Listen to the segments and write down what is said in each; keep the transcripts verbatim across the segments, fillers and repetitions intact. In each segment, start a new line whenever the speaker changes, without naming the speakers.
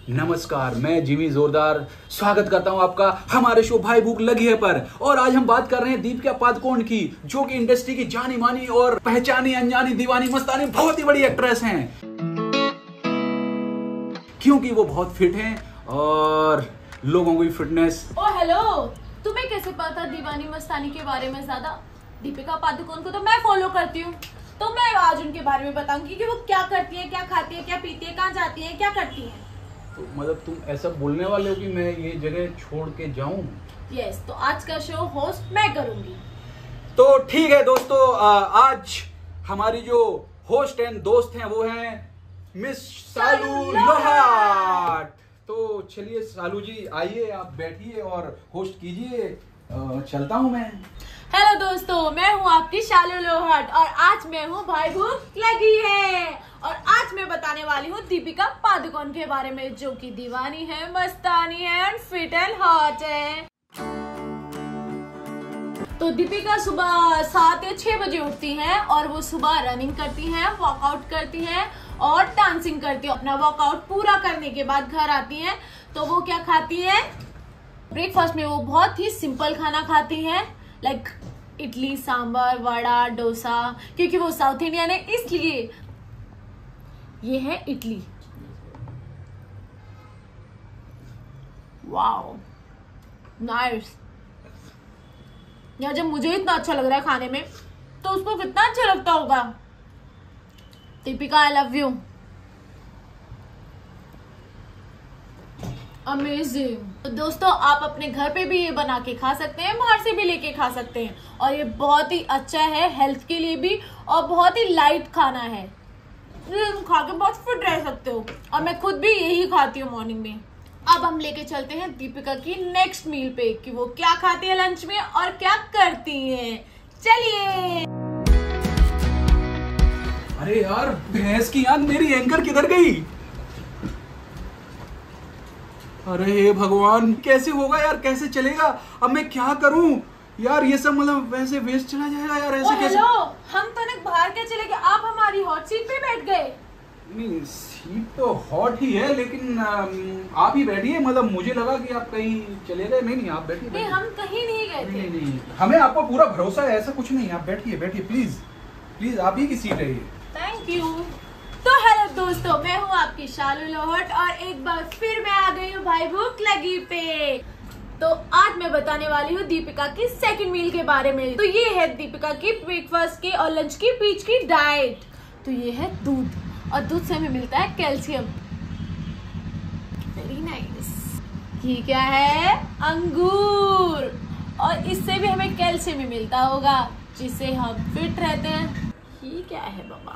नमस्कार, मैं जिमी जोरदार स्वागत करता हूं आपका हमारे शो भाई भूख लगी है पर। और आज हम बात कर रहे हैं दीपिका पादुकोण की, जो कि इंडस्ट्री की जानी मानी और पहचानी अनजानी दीवानी मस्तानी बहुत ही बड़ी एक्ट्रेस हैं, क्योंकि वो बहुत फिट हैं और लोगों की फिटनेस।
ओ हेलो, तुम्हें कैसे पता दीवानी मस्तानी के बारे में? ज्यादा दीपिका पादुकोण को तो मैं फॉलो करती हूँ, तो मैं आज उनके बारे में बताऊंगी कि वो क्या करती है, क्या खाती है, क्या पीती है, कहाँ जाती है, क्या करती है।
तो मतलब तुम ऐसा बोलने वाले हो कि मैं ये जगह छोड़ के जाऊं?
यस, तो आज का शो होस्ट मैं करूंगी।
तो ठीक है दोस्तों, आज हमारी जो होस्ट एंड दोस्त हैं वो हैं मिस सालू लोहाट। तो चलिए सालू जी, आइए आप बैठिए और होस्ट कीजिए। चलता हूं मैं।
हेलो दोस्तों, मैं हूँ आपकी शालू लोहाट और आज मैं हूँ भाई भूख लगी है। और आज मैं बताने वाली हूँ दीपिका पादुकोण के बारे में, जो कि दीवानी है, मस्तानी है और फिट एंड हॉट है। तो दीपिका सुबह सात या छह बजे उठती हैं और वो सुबह रनिंग करती हैं, वर्कआउट करती हैं और डांसिंग करती है। अपना वर्कआउट पूरा करने के बाद घर आती हैं तो वो क्या खाती है? ब्रेकफास्ट में वो बहुत ही सिंपल खाना खाती हैं, लाइक इडली, सांभर, वड़ा, डोसा। क्योंकि वो साउथ इंडियन है इसलिए ये है इडली। Wow, nice. यार जब मुझे इतना अच्छा लग रहा है खाने में, तो उसको कितना अच्छा लगता होगा। Deepika, I love you. Amazing. तो दोस्तों, आप अपने घर पे भी ये बना के खा सकते हैं, बाहर से भी लेके खा सकते हैं, और ये बहुत ही अच्छा है हेल्थ के लिए भी और बहुत ही लाइट खाना है। खा के बहुत फिट रह सकते हो और मैं खुद भी यही खाती हूँ मॉर्निंग में। अब हम लेके चलते हैं दीपिका की नेक्स्ट मील पे कि वो क्या खाती है लंच में और क्या करती है। चलिए।
अरे यार, भैंस की आंख, मेरी एंकर किधर गई? अरे हे भगवान, कैसे होगा यार, कैसे चलेगा? अब मैं क्या करूं यार? ये सब मतलब वैसे वेस्ट चला जाएगा यार, ऐसे कैसे?
हेलो, हम तो नहीं बाहर क्या चले गए, आप हमारी हॉट सीट पे बैठ गए।
नहीं, सीट तो हॉट ही है, लेकिन आप ही बैठिए। मतलब मुझे लगा कि आप कहीं चले गए। नहीं नहीं, आप बैठिए।
नहीं, हम कहीं नहीं गए थे।
नहीं नहीं, हमें आपको पूरा भरोसा है, ऐसा कुछ नहीं। आप बैठिए बैठिए, प्लीज प्लीज, आप ही की सीट है ये।
Thank you. तो हेलो दोस्तों, मैं हूँ आपकी शालू लोहाट और एक बार फिर मैं आ गई हूँ भाई भूख लगी पे। तो आज मैं बताने वाली हूँ दीपिका की सेकंड मील के बारे में। तो ये है दीपिका की ब्रेकफास्ट की और लंच की बीच की डाइट। तो ये है दूध, और दूध से हमें मिलता है कैल्शियम। Very nice. ये क्या है? अंगूर, और इससे भी हमें कैल्शियम मिलता होगा, जिससे हम फिट रहते हैं। ये क्या है बाबा?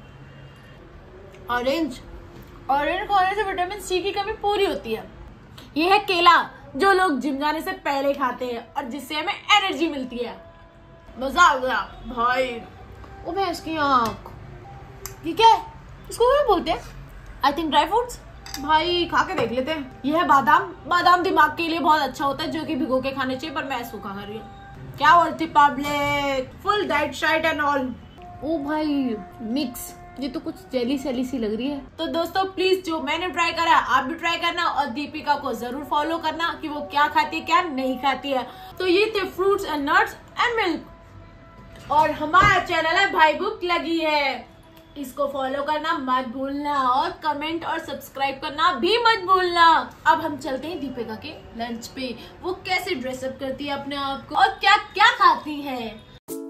ऑरेंज। ऑरेंज खाने से विटामिन सी की कमी पूरी होती है। ये है केला, जो लोग जिम जाने से पहले खाते हैं और जिससे हमें एनर्जी मिलती है। मजा आ गया भाई। ओ भैंस की आंख, ये क्या है? इसको क्या बोलते हैं? I think dry fruits. भाई खा के देख लेते हैं। ये है बादाम। बादाम दिमाग के लिए बहुत अच्छा होता है, जो कि भिगो के खाने चाहिए, पर मैं सूखा खा रही हूँ। क्या बोलती पब्लिक? फुल डाइट शाइट एंड ऑल। ओ भाई, मिक्स। ये तो कुछ जेली सेली सी लग रही है। तो दोस्तों प्लीज, जो मैंने ट्राई करा आप भी ट्राई करना और दीपिका को जरूर फॉलो करना कि वो क्या खाती है, क्या नहीं खाती है। तो ये थे fruits and nuts and milk, और हमारा चैनल है भाई भूख लगी है। इसको फॉलो करना मत भूलना और कमेंट और सब्सक्राइब करना भी मत भूलना। अब हम चलते हैं दीपिका के लंच पे। वो कैसे ड्रेसअप करती है अपने आप को और क्या क्या खाती है।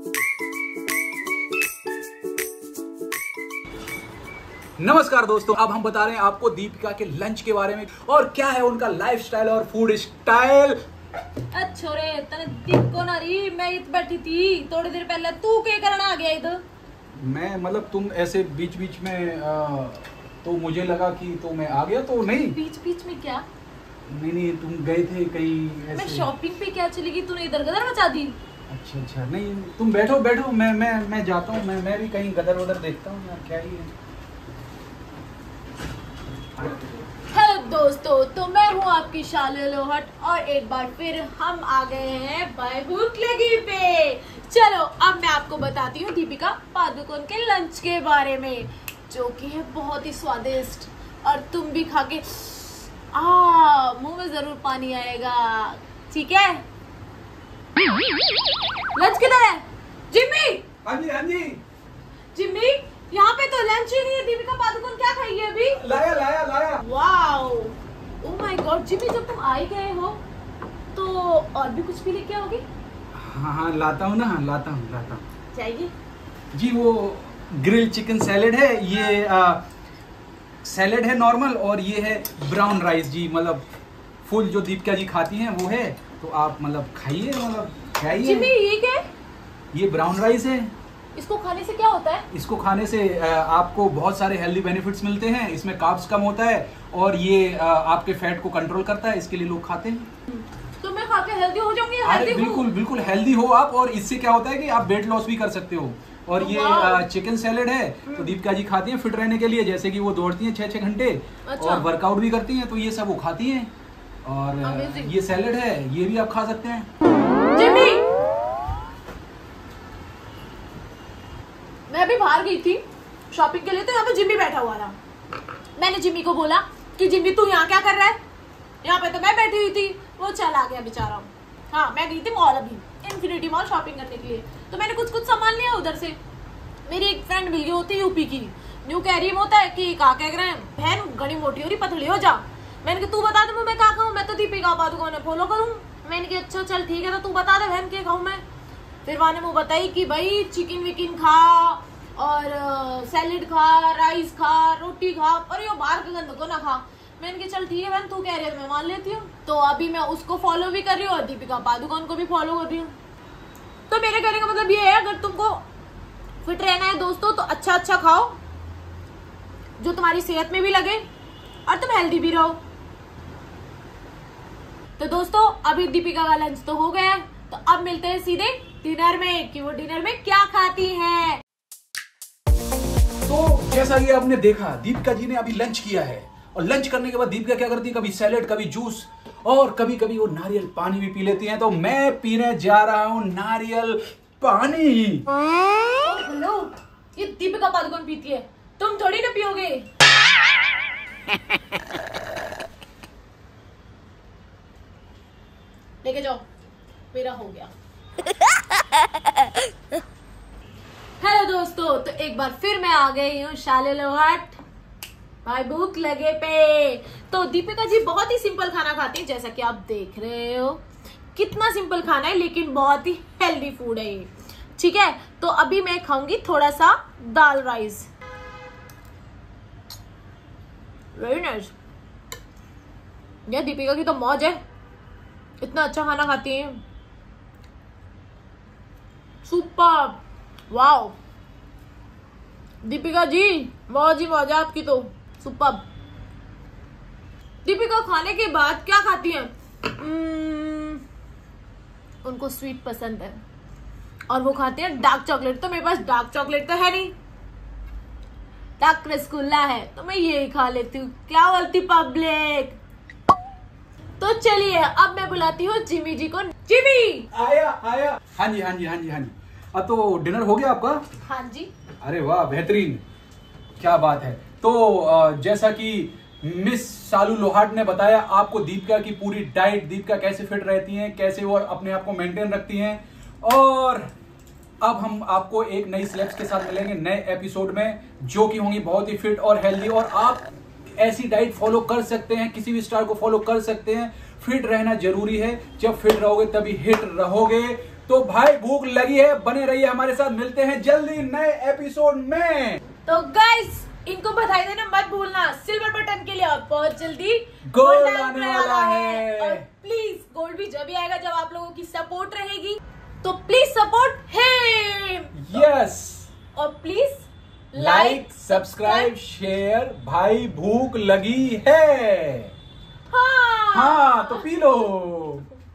नमस्कार दोस्तों, अब हम बता रहे हैं आपको दीपिका के लंच के बारे में और क्या है उनका लाइफस्टाइल और फूड स्टाइल।
अच्छा रे, तने दिक्को ना रही, मैं इत बैठी थी थोड़ी देर पहले, तू क्या करना आ गया इधर?
मैं मतलब तुम ऐसे बीच बीच में आ, तो मुझे लगा कि तो मैं आ गया। तो नहीं,
बीच बीच में क्या?
नहीं नहीं, तुम गए थे कहीं ऐसे।
मैं शॉपिंग पे क्या चली गई, तूने इधर गदर मचा दी।
अच्छा अच्छा, नहीं तुम बैठो बैठो, मैं मैं मैं जाता हूँ। मैं मैं भी कहीं गदर वदर देखता हूँ यार, क्या ही है।
हेलो दोस्तों, तो मैं हूँ आपकी शालू लोहाट और एक बार फिर हम आ गए हैं भाई भूख लगी पे। चलो अब मैं आपको बताती हूँ दीपिका पादुकोण के लंच के बारे में, जो कि है बहुत ही स्वादिष्ट और तुम भी खा के आ मुंह में जरूर पानी आएगा। ठीक है, लंच किधर है? जिम्मी।
हाँ जी हाँ जी।
जिम्मी, यहाँ पे तो लंच ही नहीं है। दीपिका पादुकोण क्या खाई है अभी?
लाया लाया लाया।
Wow, oh my god. Jimmy, जब तुम आए गए हो तो और भी कुछ भी लेके आओगे?
हाँ हाँ लाता हूँ ना, लाता हूँ लाता हूँ।
चाहिए
जी, वो ग्रिल चिकन सैलेड है, ये आ, सैलेड है नॉर्मल, और ये है ब्राउन राइस जी, मतलब फुल जो दीपिका जी खाती हैं वो है, तो आप मतलब खाइए, मतलब खाइए।
जिम्मी, ये क्या है?
ये ब्राउन राइस है।
इसको खाने से क्या होता है?
इसको खाने से आपको बहुत सारे हेल्दी बेनिफिट्स मिलते हैं। इसमें कार्ब्स कम होता है और ये आपके फैट को कंट्रोल करता है, इसके लिए लोग खाते हैं।
तो मैं खा के हेल्दी हो जाऊंगी?
अरे बिल्कुल बिल्कुल हेल्दी हो आप, और इससे क्या होता है कि आप वेट लॉस भी कर सकते हो। और ये चिकन सैलेड है तो दीपिका जी खाती हैं फिट रहने के लिए, जैसे कि वो दौड़ती हैं छह छह घंटे
अच्छा।
और वर्कआउट भी करती हैं, तो ये सब वो खाती हैं। और
Amazing।
ये सैलेड है, ये भी आप खा सकते हैं।
जिम्मी, मैं अभी बाहर गई थी शॉपिंग के लिए, तो यहाँ पे जिम्मी बैठा हुआ था। मैंने जिम्मी को बोला कि जिम्मी तू यहाँ क्या कर रहा है? यहाँ पे तो मैं बैठी हुई थी। वो चला गया बेचारा। हाँ, मैं गई थी मॉल, अभी इन्फिनिटी मॉल शॉपिंग करने के लिए, तो मैंने कुछ कुछ सामान लिया उधर से। मेरी एक फ्रेंड मिल गई होती यूपी की, न्यू कह रही होता है कि का कह रहे हैं बहन घड़ी मोटी हो रही, पतली हो जा। मैंने कहा तू बता दे मैं क्या कहूँ, मैं तो दीपिका पादुकोण फॉलो करूँ। मैंने कहा अच्छा चल ठीक है, तो तू बता दे बहन क्या कहूँ मैं। फिर वहां ने वो बताई कि भाई चिकन विकिन खा और सैलेड खा, राइस खा, रोटी खा, और ये बाहर के गंद को ना खा। मैंने कहा चल ठीक है बहन, तू कह रही है मैं मान लेती हूँ। तो अभी मैं उसको फॉलो भी कर रही हूँ और दीपिका पादुकोण को भी फॉलो कर रही हूँ। तो मेरे कहने का मतलब ये है, अगर तुमको फिट रहना है दोस्तों तो अच्छा अच्छा खाओ जो तुम्हारी सेहत में भी लगे और तुम हेल्दी भी रहो। तो दोस्तों अभी दीपिका का लंच तो हो गया है, तो अब मिलते हैं सीधे डिनर में कि वो डिनर में क्या खाती है।
तो जैसा कि आपने देखा, दीपिका जी ने अभी लंच किया है, और लंच करने के बाद दीपिका क्या करती है, कभी सैलेड, कभी जूस, और कभी कभी वो नारियल पानी भी पी लेती हैं। तो मैं पीने जा रहा हूँ नारियल पानी।
हेलो, ये दीपिका पादुकोण पीती है, तुम थोड़ी ना पियोगे। लेके जाओ, मेरा हो गया। हेलो दोस्तों, तो एक बार फिर मैं आ गई हूँ शालू लोहाट, भाई भूख लगे पे। तो दीपिका जी बहुत ही सिंपल खाना खाती हैं, जैसा कि आप देख रहे हो कितना सिंपल खाना है, लेकिन बहुत ही हेल्दी फूड है ये। ठीक है, तो अभी मैं खाऊंगी थोड़ा सा दाल राइस। Very nice. यार दीपिका की तो मौज है, इतना अच्छा खाना खाती है। सुपर, वाओ दीपिका जी, मौज ही मौज है आपकी तो, सुपर। दीपिका खाने के बाद क्या खाती हैं? उनको स्वीट पसंद है और वो खाते हैं डार्क चॉकलेट। तो मेरे पास डार्क चॉकलेट तो है नहीं, डार्क रसगुल्ला है, तो मैं यही खा लेती हूँ। क्या बोलती पब्लिक? तो चलिए अब मैं बुलाती हूँ जिमी जी को। जिमी
आया आया। हाँ जी हाँ जी हाँ जी हाँ जी। अब तो डिनर हो गया आपका?
हाँ जी।
अरे वाह, बेहतरीन, क्या बात है। तो जैसा कि मिस शालू लोहाट ने बताया आपको दीपिका की पूरी डाइट, दीपिका कैसे फिट रहती हैं, कैसे वो अपने आप को मेंटेन रखती हैं, और अब हम आपको एक नई स्लेब्स के साथ मिलेंगे नए एपिसोड में, जो कि होंगी बहुत ही फिट और हेल्दी। और आप ऐसी डाइट फॉलो कर सकते हैं, किसी भी स्टार को फॉलो कर सकते हैं। फिट रहना जरूरी है, जब फिट रहोगे तभी हिट रहोगे। तो भाई भूख लगी है, बने रहिए हमारे साथ, मिलते हैं जल्दी नए एपिसोड में।
तो गाइस इनको बधाई देना मत भूलना सिल्वर बटन के लिए, और बहुत जल्दी
गोल्ड आने वाला है।
और प्लीज गोल्ड भी जब भी आएगा जब आप लोगों की सपोर्ट रहेगी, तो प्लीज सपोर्ट हिम।
यस,
और प्लीज
लाइक, सब्सक्राइब, शेयर। भाई भूख लगी है।
हाँ
हाँ तो पी लो।